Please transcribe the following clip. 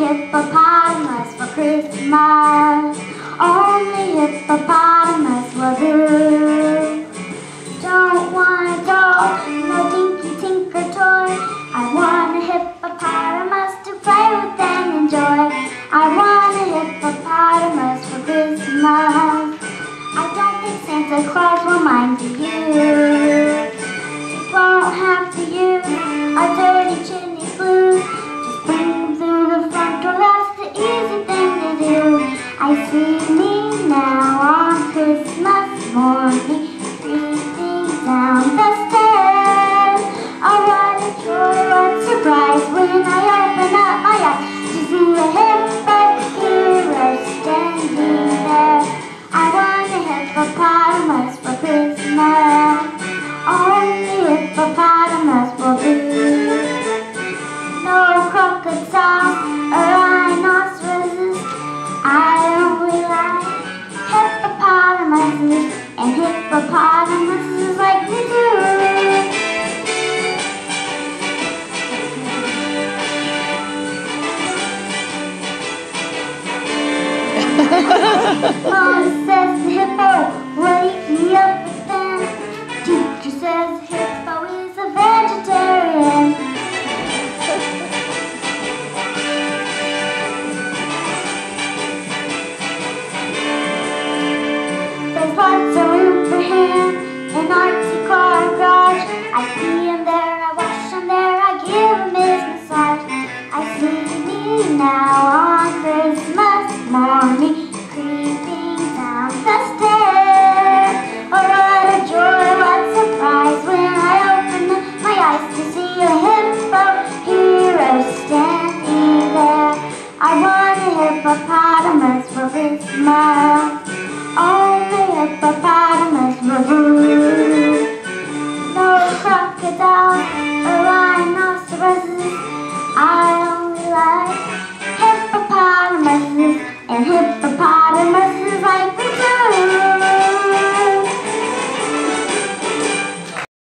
hippopotamus for Christmas. Only hippopotamus will do. Don't want a doll, no dinky tinker toy. I want a hippopotamus to play with and enjoy. I want a hippopotamus for Christmas. I don't think Santa Claus will mind you. You won't have to use our dirty chimney blues. Just bring them through the front door, that's the easy thing to do. I see me now on Christmas morning, creeping down the stairs. Oh, what a joy, what a surprise when I open up my eyes to see a hippo hero standing there. I want a hippopotamus for Christmas. Only hippopotamus will do. No crocodiles or rhinoceroses. I only like hippopotamuses, and hippopotamuses like me too. Mom says the hippo wake me up with them. Teacher says the hippo is a vegetarian. There's lots of room for him in artsy car garage. I see him there, I wash him there, I give him his massage. I see me now on Christmas morning, creeping down the stairs. Oh, what a joy, what a surprise when I open my eyes to see a hippo hero standing there. I want a hippopotamus for Christmas. Only hippopotamus will do.